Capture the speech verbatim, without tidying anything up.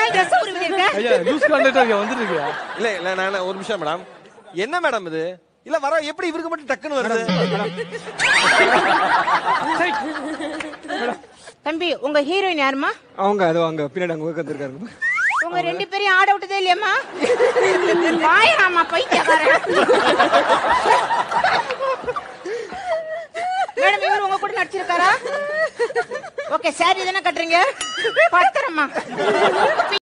Dress உருவிங்க ஐயா loose contractor வந்துட்டு இருக்கியா? இல்ல இல்ல நான் ஒரு நிமிஷம் மேடம். என்ன மேடம் இது? இல்ல வர எப்படி இவருக்கு மட்டும் டக்குன்னு வருது? தம்பி உங்க ஹீரோயின் யாருமா? அவங்க அது அங்க பின்னாடி அங்க உட்கார்ந்திருக்காங்க. உங்க ரெண்டு பேரையும் ஆட விட்டதே இல்லையாமா? வாயராமா பைத்தியக்காரன். மேடம் இவர் உங்க கூட நடிச்சிருக்காரா? ஓகே சாரி தானே கட்டுறீங்க? பத்திரமா